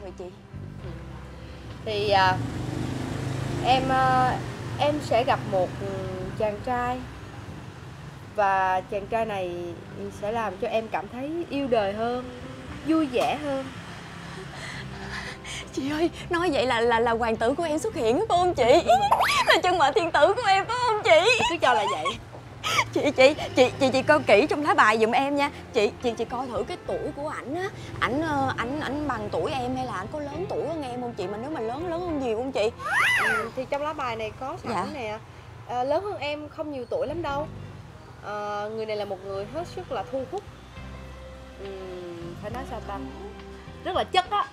vậy chị? Thì em sẽ gặp một chàng trai, và chàng trai này sẽ làm cho em cảm thấy yêu đời hơn, vui vẻ hơn. Chị ơi, nói vậy là hoàng tử của em xuất hiện phải không chị? Là chân mệnh thiên tử của em phải không chị? Cứ cho là vậy. Chị coi kỹ trong lá bài giùm em nha. Chị coi thử cái tuổi của ảnh á. Ảnh bằng tuổi em hay là ảnh có lớn tuổi hơn em không chị? Mà nếu mà lớn hơn nhiều không chị? Thì trong lá bài này có sẵn Dạ. nè. Lớn hơn em không nhiều tuổi lắm đâu. Người này là một người hết sức là thu hút. Phải nói sao ta, rất là chất á.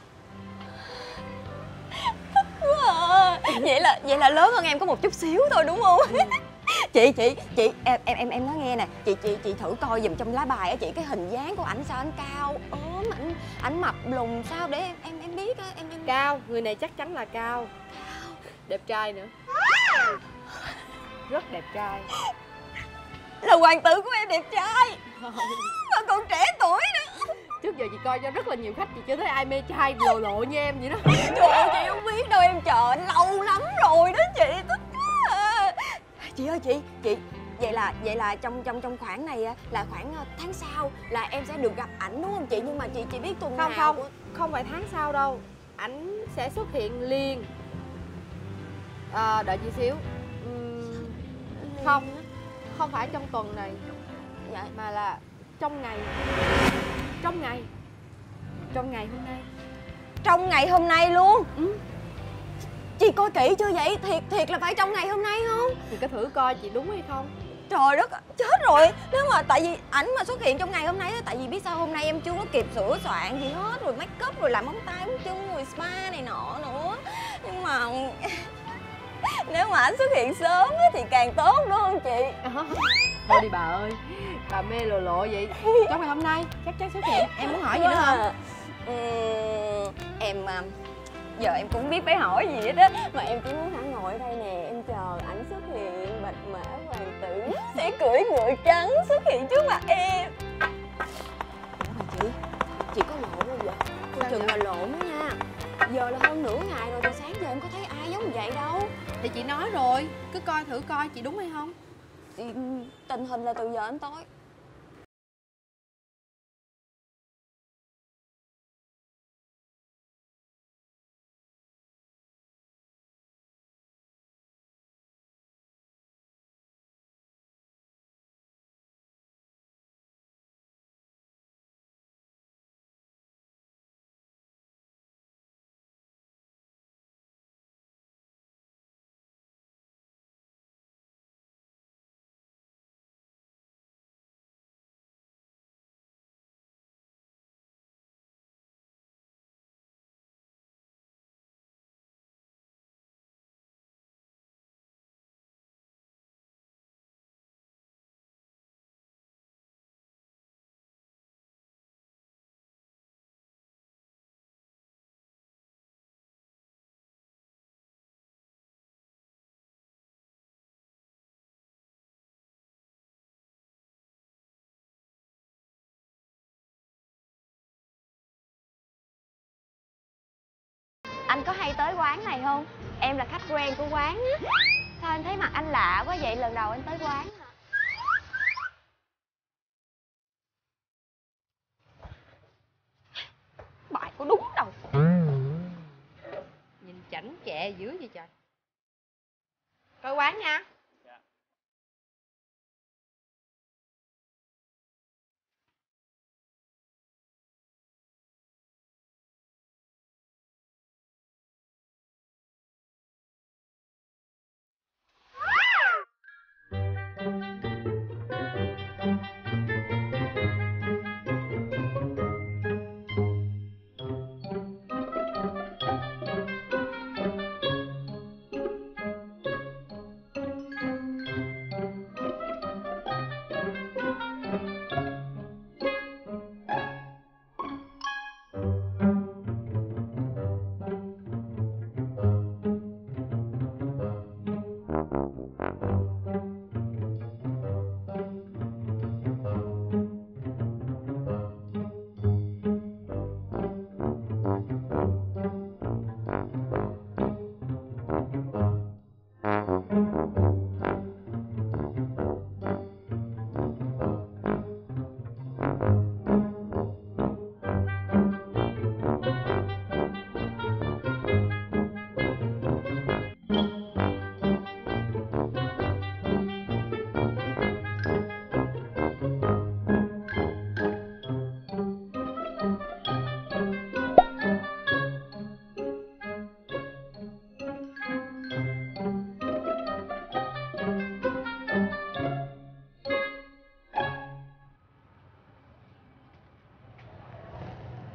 Vậy là lớn hơn em có một chút xíu thôi đúng không? Chị em nói nghe nè, chị thử coi giùm trong lá bài á chị, cái hình dáng của ảnh sao, ảnh cao ốm, ảnh mập lùn sao để em biết á. Em Cao, người này chắc chắn là cao. Đẹp trai nữa, rất đẹp trai. Là hoàng tử của em đẹp trai mà còn trẻ tuổi nữa. Trước giờ chị coi cho rất là nhiều khách, chị chưa thấy ai mê trai lộ lộ như em vậy đó. Trời ơi, chị không biết đâu, em chờ anh lâu lắm rồi đó chị. Thích quá à. Chị ơi chị vậy là trong khoảng này là khoảng tháng sau là em sẽ được gặp ảnh đúng không chị? Nhưng mà chị biết tuần nào không phải tháng sau đâu, ảnh sẽ xuất hiện liền. Đợi chị xíu. Không phải trong tuần này. Dạ. Mà là trong ngày hôm nay. Trong ngày hôm nay luôn? Chị coi kỹ chưa vậy? Thiệt là phải trong ngày hôm nay không? Chị có thử coi chị đúng hay không. Trời đất, chết rồi. Nếu mà tại vì ảnh mà xuất hiện trong ngày hôm nay á, tại vì biết sao hôm nay em chưa có kịp sửa soạn gì hết, rồi make up rồi làm móng tay móng chân rồi spa này nọ nữa. Nhưng mà nếu mà ảnh xuất hiện sớm á thì càng tốt đúng không chị? Thôi đi bà ơi, bà mê lộ lộ vậy. Trong ngày hôm nay chắc chắn xuất hiện. Em muốn hỏi gì nữa không? Em giờ em cũng biết phải hỏi gì hết á, mà em chỉ muốn hẳn ngồi ở đây nè, em chờ ảnh xuất hiện, bạch mã hoàng tử sẽ cưỡi ngựa trắng xuất hiện trước mặt em. Ủa mà chị có lộ không vậy? Coi chừng là lộn đó nha. Giờ là hơn nửa ngày rồi, từ sáng giờ em có thấy ai giống vậy đâu. Thì chị nói rồi, cứ coi thử coi chị đúng hay không. Thì tình hình là từ giờ đến tối. Anh có hay tới quán này không? Em là khách quen của quán á. Sao em thấy mặt anh lạ quá vậy? Lần đầu anh tới quán hả? Bài có đúng đâu. Nhìn chảnh chẹ dữ vậy trời. Coi quán nha.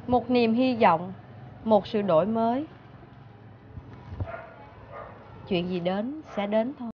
một niềm hy vọng, một sự đổi mới. Chuyện gì đến sẽ đến thôi.